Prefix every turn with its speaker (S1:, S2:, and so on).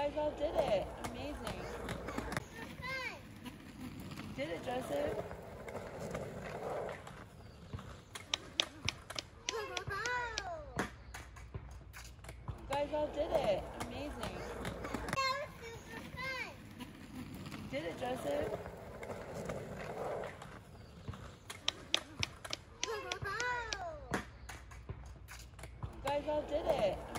S1: guys all did it. Amazing. You did it, Joseph. You guys all did it. Amazing.
S2: That was super fun.
S1: You did it, Joseph. You guys all did it.